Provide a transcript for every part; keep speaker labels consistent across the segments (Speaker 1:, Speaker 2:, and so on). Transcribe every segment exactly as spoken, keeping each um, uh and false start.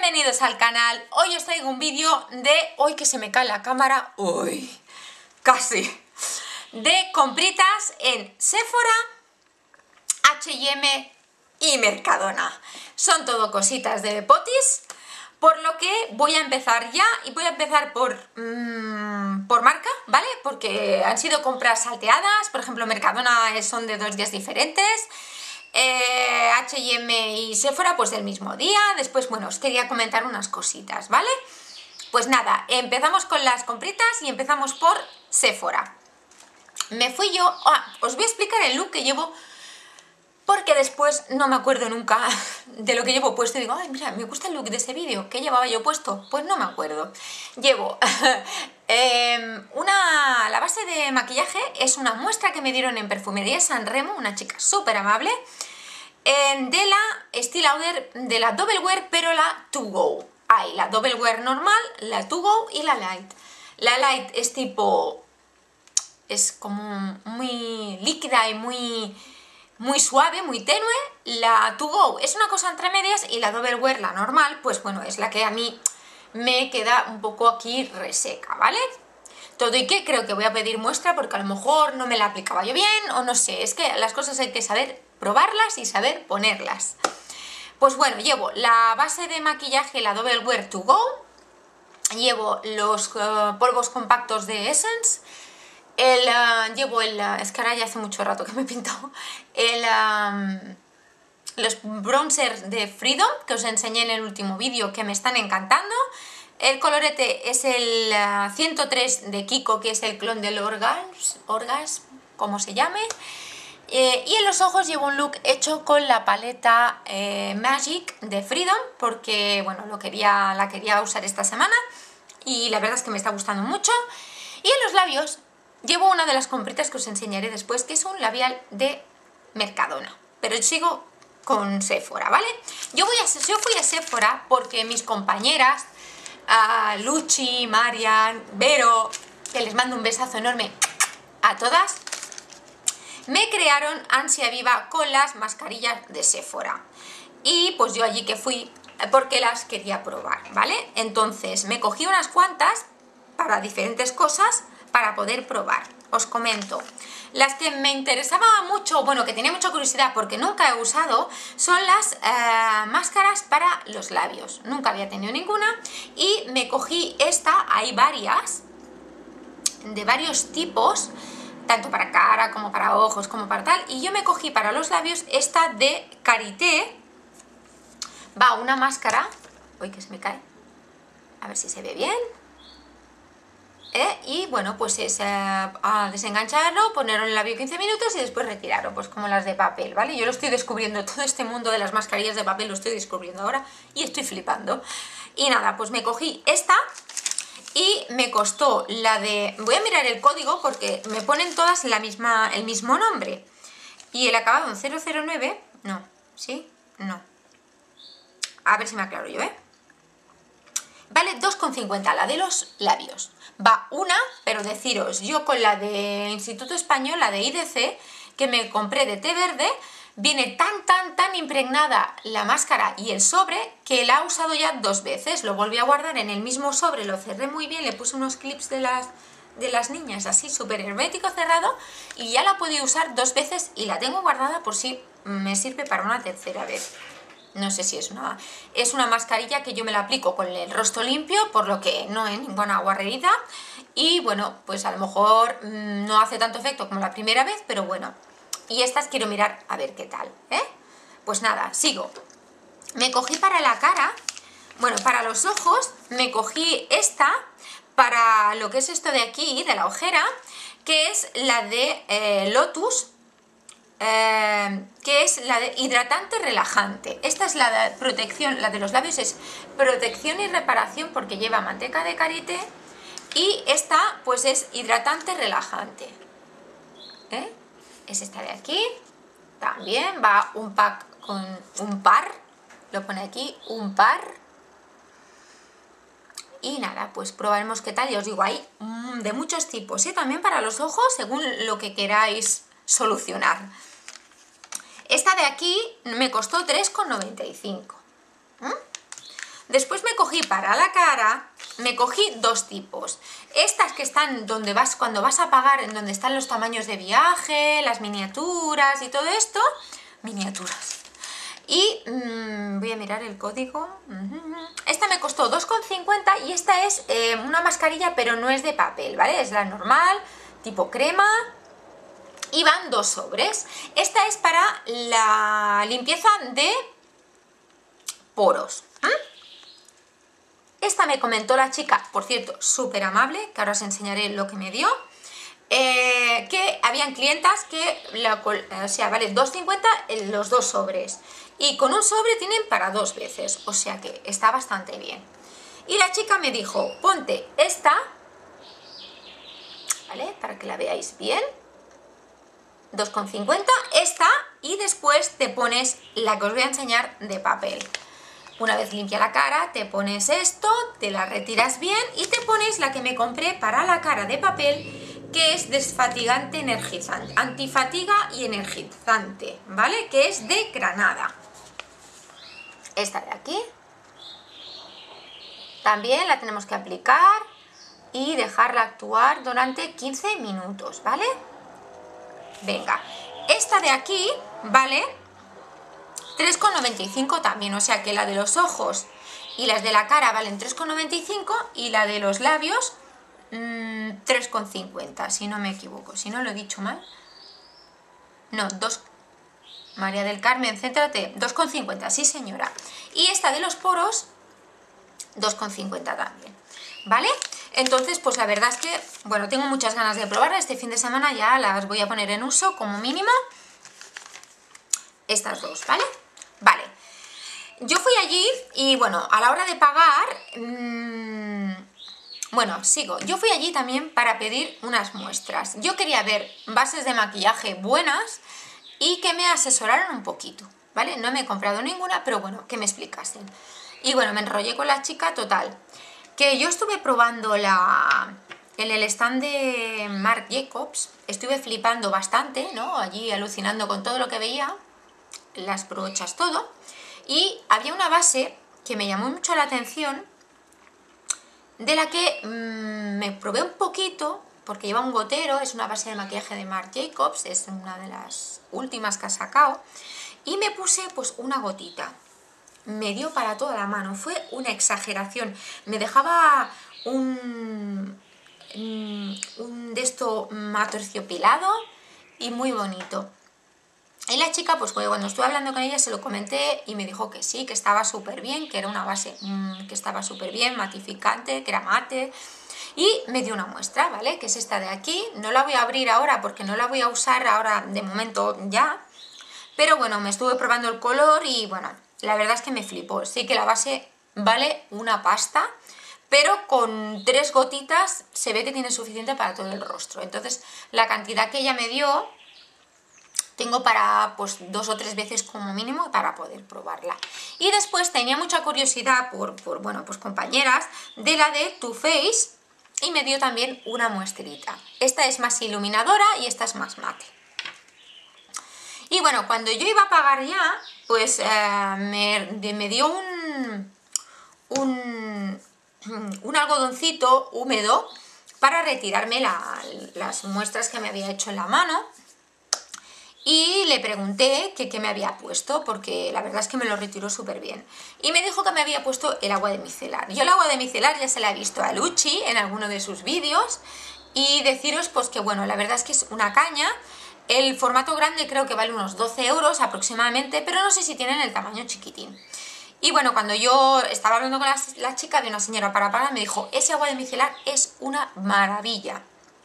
Speaker 1: Bienvenidos al canal. Hoy os traigo un vídeo de... Hoy que se me cae la cámara. Uy, casi. De compritas en Sephora, H y M y Mercadona. Son todo cositas de potis, por lo que voy a empezar ya. Y voy a empezar por, mmm, por marca, ¿vale? Porque han sido compras salteadas. Por ejemplo, Mercadona son de dos días diferentes. Eh, H y M y Sephora pues del mismo día. Después, bueno, os quería comentar unas cositas, ¿vale? Pues nada, empezamos con las compritas y empezamos por Sephora. Me fui yo... Ah, os voy a explicar el look que llevo, porque después no me acuerdo nunca de lo que llevo puesto y digo, ay, mira, me gusta el look de ese vídeo. ¿Qué llevaba yo puesto? Pues no me acuerdo. Llevo eh, una... La base de maquillaje es una muestra que me dieron en Perfumería San Remo, una chica súper amable, en, de la Style Lauder, de la Double Wear, pero la To Go. Hay la Double Wear normal, la To Go y la Light. La Light es tipo... es como muy líquida y muy... muy suave, muy tenue. La To Go es una cosa entre medias y la Double Wear, la normal, pues bueno, es la que a mí me queda un poco aquí reseca, ¿vale? Todo y que creo que voy a pedir muestra porque a lo mejor no me la aplicaba yo bien o no sé, es que las cosas hay que saber probarlas y saber ponerlas. Pues bueno, llevo la base de maquillaje, la Double Wear To Go, llevo los uh, polvos compactos de Essence, El, uh, llevo el, uh, es que ahora ya hace mucho rato que me he pintado, el, um, los bronzers de Freedom, que os enseñé en el último vídeo, que me están encantando. El colorete es el uh, ciento tres de Kiko, que es el clon del Orgasm, Orgasm como se llame. Eh, y en los ojos llevo un look hecho con la paleta eh, Magic de Freedom, porque bueno, lo quería, la quería usar esta semana y la verdad es que me está gustando mucho. Y en los labios llevo una de las compritas que os enseñaré después, que es un labial de Mercadona, pero sigo con Sephora, ¿vale? Yo, voy a, yo fui a Sephora porque mis compañeras, uh, Luchi, Marian, Vero, que les mando un besazo enorme a todas, me crearon ansia viva con las mascarillas de Sephora. Y pues yo allí que fui porque las quería probar, ¿vale? Entonces me cogí unas cuantas para diferentes cosas para poder probar. Os comento. Las que me interesaba mucho, bueno, que tenía mucha curiosidad porque nunca he usado, son las eh, máscaras para los labios. Nunca había tenido ninguna y me cogí esta, hay varias, de varios tipos, tanto para cara como para ojos como para tal, y yo me cogí para los labios esta de Karité. Va una máscara, uy, que se me cae, a ver si se ve bien. ¿Eh? Y bueno, pues es eh, a desengancharlo, ponerlo en el labio quince minutos y después retirarlo, pues como las de papel, ¿vale? Yo lo estoy descubriendo, todo este mundo de las mascarillas de papel lo estoy descubriendo ahora y estoy flipando. Y nada, pues me cogí esta y me costó la de... Voy a mirar el código porque me ponen todas la misma, el mismo nombre. Y el acabado en cero cero nueve, no, ¿sí? No. A ver si me aclaro yo, ¿eh? Vale dos con cincuenta la de los labios. Va una, pero deciros, yo con la de Instituto Español, la de I D C, que me compré de té verde, viene tan, tan, tan impregnada la máscara y el sobre que la he usado ya dos veces. Lo volví a guardar en el mismo sobre, lo cerré muy bien, le puse unos clips de las, de las niñas así, súper hermético cerrado, y ya la puedo usar dos veces y la tengo guardada por si me sirve para una tercera vez. No sé si es una... Es una mascarilla que yo me la aplico con el rostro limpio, por lo que no hay ninguna guarrerita. Y bueno, pues a lo mejor mmm, no hace tanto efecto como la primera vez, pero bueno. Y estas quiero mirar a ver qué tal, ¿eh? Pues nada, sigo. Me cogí para la cara, bueno, para los ojos, me cogí esta para lo que es esto de aquí, de la ojera, que es la de eh, Lotus, Eh, que es la de hidratante relajante. Esta es la de protección, la de los labios es protección y reparación porque lleva manteca de karité, y esta pues es hidratante relajante, ¿eh? Es esta de aquí. También va un pack con un par, lo pone aquí, un par. Y nada, pues probaremos qué tal. Y os digo, hay mmm, de muchos tipos, y ¿eh? También para los ojos, según lo que queráis solucionar. Esta de aquí me costó tres con noventa y cinco. ¿Mm? Después me cogí para la cara, me cogí dos tipos. Estas que están donde vas, cuando vas a pagar, en donde están los tamaños de viaje, las miniaturas y todo esto. Miniaturas. Y mmm, voy a mirar el código. Esta me costó dos con cincuenta y esta es eh, una mascarilla, pero no es de papel, ¿vale? Es la normal, tipo crema. Y van dos sobres. Esta es para la limpieza de poros. ¿Mm? Esta me comentó la chica, por cierto, súper amable, que ahora os enseñaré lo que me dio. Eh, que habían clientas que, la, o sea, vale dos con cincuenta los dos sobres. Y con un sobre tienen para dos veces, o sea que está bastante bien. Y la chica me dijo, ponte esta, ¿vale? Para que la veáis bien. dos con cincuenta, esta, y después te pones la que os voy a enseñar de papel. Una vez limpia la cara, te pones esto, te la retiras bien y te pones la que me compré para la cara de papel, que es desfatigante, energizante, antifatiga y energizante, ¿vale? Que es de Granada. Esta de aquí. También la tenemos que aplicar y dejarla actuar durante quince minutos, ¿vale? Venga, esta de aquí, ¿vale? tres con noventa y cinco también, o sea que la de los ojos y las de la cara valen tres con noventa y cinco y la de los labios mmm, tres con cincuenta, si no me equivoco, si no lo he dicho mal. No, dos. María del Carmen, céntrate, dos con cincuenta, sí señora. Y esta de los poros, dos con cincuenta también, ¿vale? Entonces, pues la verdad es que, bueno, tengo muchas ganas de probarla. Este fin de semana ya las voy a poner en uso como mínimo. Estas dos, ¿vale? Vale. Yo fui allí y, bueno, a la hora de pagar... Mmm, bueno, sigo. Yo fui allí también para pedir unas muestras. Yo quería ver bases de maquillaje buenas y que me asesoraran un poquito, ¿vale? No me he comprado ninguna, pero bueno, que me explicasen. Y bueno, me enrollé con la chica total. Que yo estuve probando la... en el stand de Marc Jacobs, estuve flipando bastante, ¿no? Allí alucinando con todo lo que veía, las brochas, todo. Y había una base que me llamó mucho la atención, de la que mmm, me probé un poquito, porque lleva un gotero, es una base de maquillaje de Marc Jacobs, es una de las últimas que ha sacado, y me puse pues una gotita. Me dio para toda la mano, fue una exageración, me dejaba un, un de esto aterciopelado y muy bonito. Y la chica, pues cuando estuve hablando con ella se lo comenté y me dijo que sí, que estaba súper bien, que era una base mmm, que estaba súper bien, matificante, que era mate, y me dio una muestra, ¿vale? Que es esta de aquí. No la voy a abrir ahora porque no la voy a usar ahora de momento ya, pero bueno, me estuve probando el color y bueno, la verdad es que me flipó. Sí que la base vale una pasta, pero con tres gotitas se ve que tiene suficiente para todo el rostro. Entonces, la cantidad que ella me dio, tengo para pues dos o tres veces como mínimo para poder probarla. Y después tenía mucha curiosidad por, por bueno, pues compañeras de la de Too Faced y me dio también una muestrita. Esta es más iluminadora y esta es más mate. Y bueno, cuando yo iba a pagar ya, pues eh, me, me dio un, un, un algodoncito húmedo para retirarme la, las muestras que me había hecho en la mano. Y le pregunté que qué me había puesto, porque la verdad es que me lo retiró súper bien. Y me dijo que me había puesto el agua de micelar. Yo el agua de micelar ya se la he visto a Luchi en alguno de sus vídeos. Y deciros pues que bueno, la verdad es que es una caña. El formato grande creo que vale unos doce euros aproximadamente, pero no sé si tienen el tamaño chiquitín. Y bueno, cuando yo estaba hablando con la, la chica de una señora para pagar, me dijo, ese agua de micelar es una maravilla.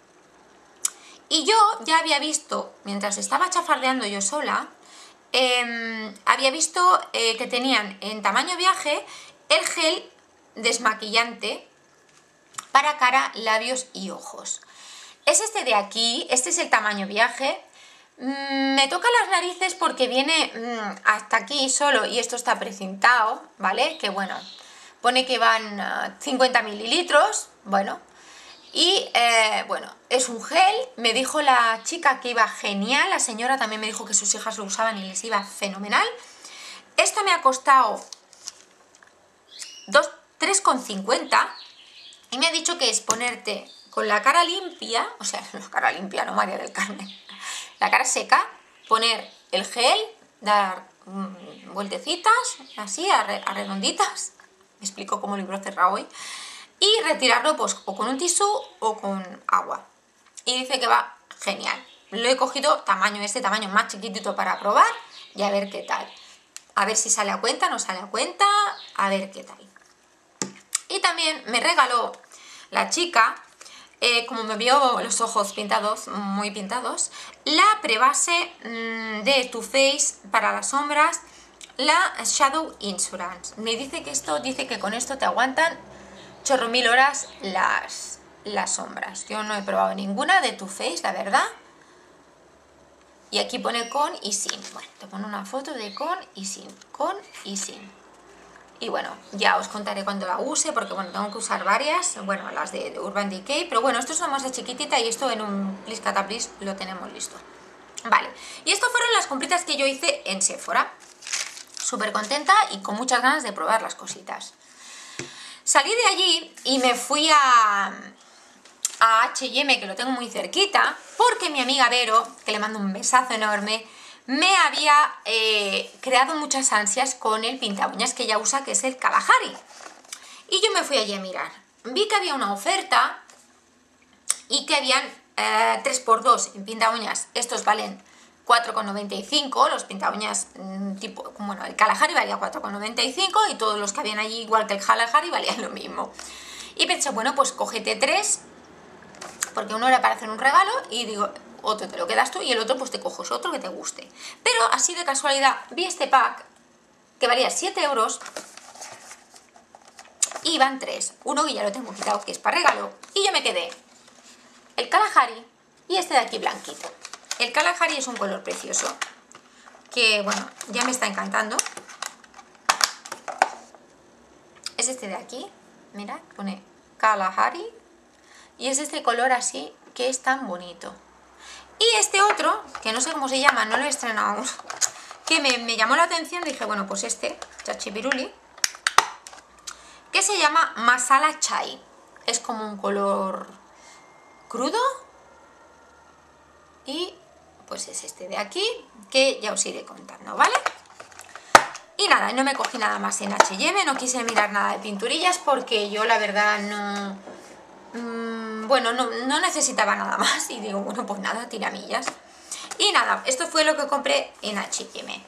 Speaker 1: Y yo ya había visto, mientras estaba chafardeando yo sola, eh, había visto eh, que tenían en tamaño viaje el gel desmaquillante para cara, labios y ojos. Es este de aquí, este es el tamaño viaje. Mm, me toca las narices porque viene mm, hasta aquí solo y esto está precintado, ¿vale? Que bueno, pone que van uh, cincuenta mililitros, bueno. Y eh, bueno, es un gel, me dijo la chica que iba genial, la señora también me dijo que sus hijas lo usaban y les iba fenomenal. Esto me ha costado con cincuenta y me ha dicho que es ponerte con la cara limpia, o sea, no cara limpia, no María del Carmen, la cara seca, poner el gel, dar mmm, vueltecitas, así, a, re, a redonditas, me explico como libro cerrado hoy, y retirarlo pues o con un tisú o con agua. Y dice que va genial. Lo he cogido tamaño este, tamaño más chiquitito para probar y a ver qué tal. A ver si sale a cuenta, no sale a cuenta, a ver qué tal. Y también me regaló la chica, eh, como me vio los ojos pintados, muy pintados, la prebase mmm, de Too Faced para las sombras, la Shadow Insurance. Me dice que esto, dice que con esto te aguantan chorro mil horas las, las sombras. Yo no he probado ninguna de Too Faced, la verdad. Y aquí pone con y sin. Bueno, te pone una foto de con y sin. Con y sin. Y bueno, ya os contaré cuando la use, porque bueno, tengo que usar varias, bueno, las de, de Urban Decay, pero bueno, esto es una muestra chiquitita y esto en un Please Cata Please lo tenemos listo. Vale, y estas fueron las compritas que yo hice en Sephora. Súper contenta y con muchas ganas de probar las cositas. Salí de allí y me fui a, a H y M, que lo tengo muy cerquita, porque mi amiga Vero, que le mando un besazo enorme, me había eh, creado muchas ansias con el pinta uñas que ella usa, que es el Kalahari. Y yo me fui allí a mirar. Vi que había una oferta y que habían eh, tres por dos en pinta uñas. Estos valen cuatro con noventa y cinco, los pinta uñas mmm, tipo, bueno, el Kalahari valía cuatro con noventa y cinco y todos los que habían allí, igual que el Kalahari, valían lo mismo. Y pensé, bueno, pues cógete tres, porque uno era para hacer un regalo y digo, otro te lo quedas tú y el otro pues te coges otro que te guste. Pero así de casualidad vi este pack que valía siete euros y van tres. Uno que ya lo tengo quitado, que es para regalo, y yo me quedé el Kalahari y este de aquí blanquito. El Kalahari es un color precioso que, bueno, ya me está encantando. Es este de aquí, mirad, pone Kalahari y es este color así que es tan bonito. Y este otro, que no sé cómo se llama, no lo he estrenado aún, que me, me llamó la atención, dije, bueno, pues este, Chachipiruli, que se llama Masala Chai. Es como un color crudo. Y pues es este de aquí, que ya os iré contando, ¿vale? Y nada, no me cogí nada más en H y M, no quise mirar nada de pinturillas porque yo la verdad no... Mmm, bueno, no, no necesitaba nada más y digo, bueno, pues nada, tiramillas. Y nada, esto fue lo que compré en H y M.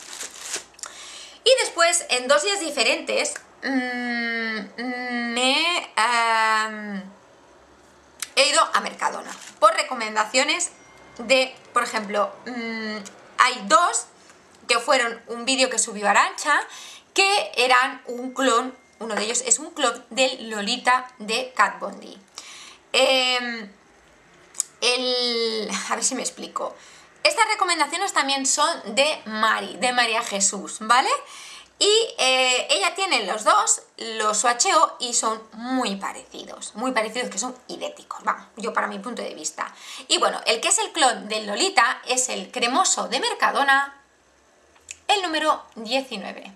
Speaker 1: Y después, en dos días diferentes, mmm, me um, he ido a Mercadona por recomendaciones de, por ejemplo, mmm, hay dos que fueron un vídeo que subió Arantxa, que eran un clon, uno de ellos es un clon del Lolita de Kat Von D. Eh, el, a ver si me explico. Estas recomendaciones también son de Mari, de María Jesús, ¿vale? Y eh, ella tiene los dos, los swatcheo y son muy parecidos, muy parecidos, que son idénticos, vamos, yo para mi punto de vista. Y bueno, el que es el clon del Lolita es el cremoso de Mercadona, el número diecinueve.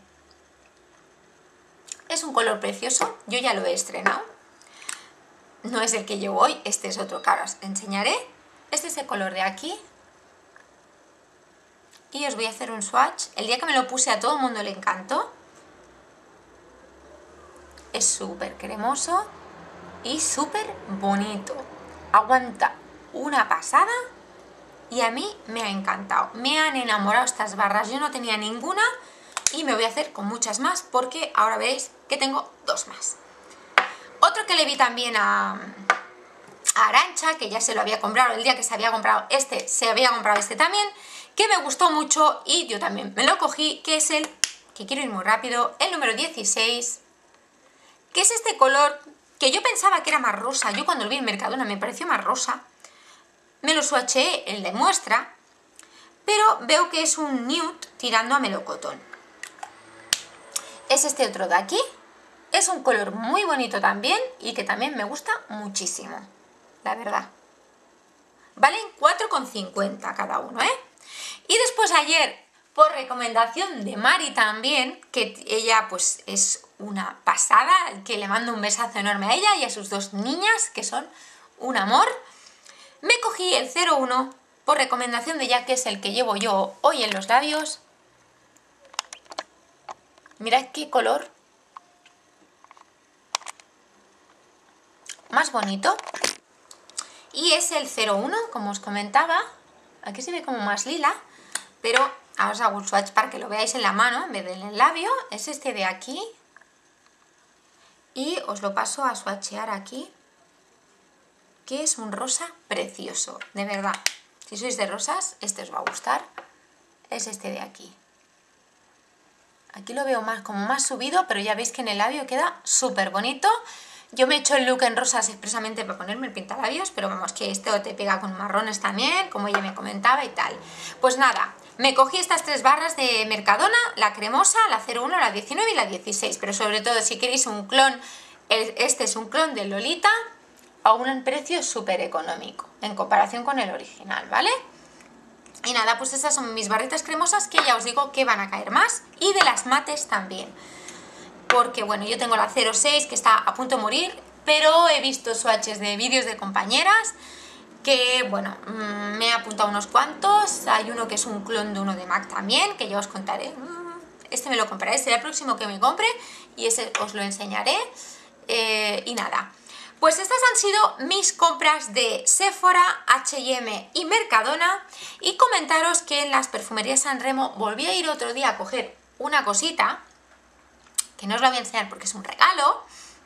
Speaker 1: Es un color precioso, yo ya lo he estrenado. No es el que llevo hoy, este es otro que ahora os enseñaré. Este es el color de aquí. Y os voy a hacer un swatch. El día que me lo puse a todo el mundo le encantó. Es súper cremoso y súper bonito. Aguanta una pasada y a mí me ha encantado. Me han enamorado estas barras. Yo no tenía ninguna y me voy a hacer con muchas más porque ahora veréis que tengo dos más. Otro que le vi también a, a Arantxa, que ya se lo había comprado el día que se había comprado este, se había comprado este también, que me gustó mucho y yo también me lo cogí, que es el, que quiero ir muy rápido, el número dieciséis, que es este color que yo pensaba que era más rosa. Yo cuando lo vi en Mercadona me pareció más rosa, me lo swatché el de muestra, pero veo que es un nude tirando a melocotón. Es este otro de aquí, es un color muy bonito también y que también me gusta muchísimo, la verdad. Valen cuatro con cincuenta cada uno, ¿eh? Y después ayer, por recomendación de Mari también, que ella pues es una pasada, que le mando un besazo enorme a ella y a sus dos niñas, que son un amor. Me cogí el cero uno por recomendación de Jack, que es el que llevo yo hoy en los labios. Mirad qué color más bonito. Y es el cero uno, como os comentaba. Aquí se ve como más lila, pero ahora os hago un swatch para que lo veáis en la mano en vez del en el labio. Es este de aquí. Y os lo paso a swatchear aquí, que es un rosa precioso, de verdad. Si sois de rosas, este os va a gustar. Es este de aquí. Aquí lo veo más como más subido, pero ya veis que en el labio queda súper bonito. Yo me he hecho el look en rosas expresamente para ponerme el pintalabios, pero vamos, que esto te pega con marrones también, como ella me comentaba y tal. Pues nada, me cogí estas tres barras de Mercadona, la cremosa, la cero uno, la diecinueve y la dieciséis, pero sobre todo si queréis un clon, este es un clon de Lolita a un precio súper económico en comparación con el original, ¿vale? Y nada, pues estas son mis barritas cremosas, que ya os digo que van a caer más, y de las mates también. Porque bueno, yo tengo la cero seis que está a punto de morir, pero he visto swatches de vídeos de compañeras que, bueno, mmm, me he apuntado unos cuantos. Hay uno que es un clon de uno de MAC también, que ya os contaré. Este me lo compraré, será el próximo que me compre y ese os lo enseñaré. Eh, y nada, pues estas han sido mis compras de Sephora, H y M y Mercadona. Y comentaros que en las perfumerías San Remo volví a ir otro día a coger una cosita, que no os la voy a enseñar porque es un regalo,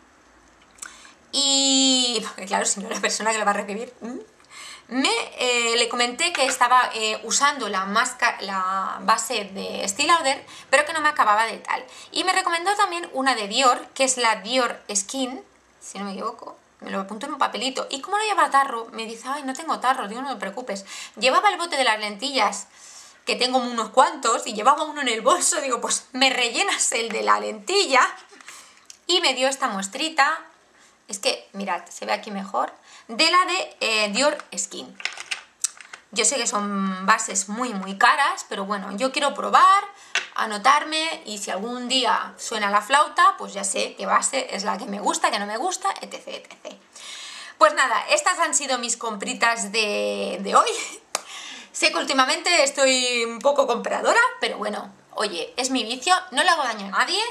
Speaker 1: y porque claro, si no la persona que lo va a recibir, me eh, le comenté que estaba eh, usando la, máscara, la base de Estée Lauder, pero que no me acababa de tal, y me recomendó también una de Dior, que es la Dior Skin, si no me equivoco. Me lo apunto en un papelito, y como no lleva tarro, me dice, ay, no tengo tarro. Digo, no te preocupes. Llevaba el bote de las lentillas, que tengo unos cuantos, y llevaba uno en el bolso. Digo, pues me rellenas el de la lentilla, y me dio esta muestrita. Es que, mirad, se ve aquí mejor, de la de eh, Dior Skin. Yo sé que son bases muy muy caras, pero bueno, yo quiero probar, anotarme, y si algún día suena la flauta, pues ya sé qué base es la que me gusta, que no me gusta, etc, etcétera. Pues nada, estas han sido mis compritas de, de hoy. Sé que últimamente estoy un poco compradora, pero bueno, oye, es mi vicio, no le hago daño a nadie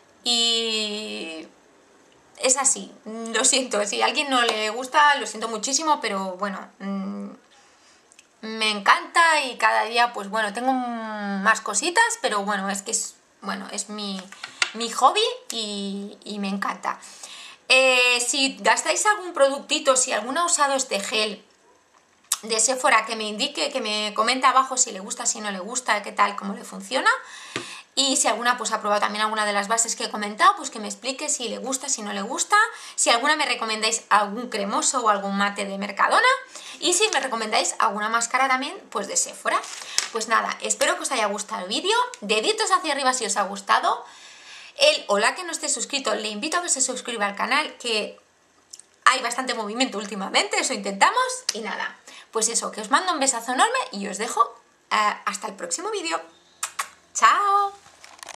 Speaker 1: y es así. Lo siento, si a alguien no le gusta, lo siento muchísimo, pero bueno, mmm, me encanta, y cada día, pues bueno, tengo más cositas, pero bueno, es que es, bueno, es mi, mi hobby y, y me encanta. Eh, si gastáis algún productito, si alguno ha usado este gel de Sephora, que me indique, que me comente abajo si le gusta, si no le gusta, qué tal, cómo le funciona. Y si alguna pues ha probado también alguna de las bases que he comentado, pues que me explique si le gusta, si no le gusta. Si alguna me recomendáis algún cremoso o algún mate de Mercadona. Y si me recomendáis alguna máscara también, pues de Sephora. Pues nada, espero que os haya gustado el vídeo. Deditos hacia arriba si os ha gustado. El hola que no esté suscrito, le invito a que se suscriba al canal, que hay bastante movimiento últimamente, eso intentamos. Y nada, pues eso, que os mando un besazo enorme y os dejo uh, hasta el próximo vídeo. ¡Chao!